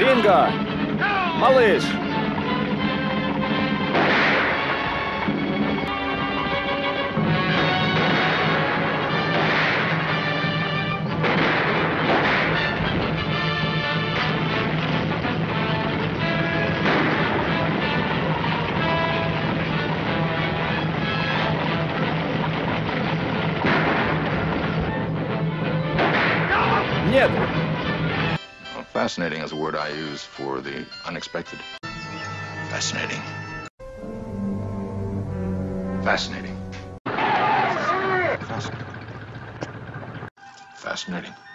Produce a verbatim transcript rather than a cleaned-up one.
Ринго! Малыш! Нет! Well, fascinating is a word I use for the unexpected. Fascinating. Fascinating. Fascinating. Fascinating.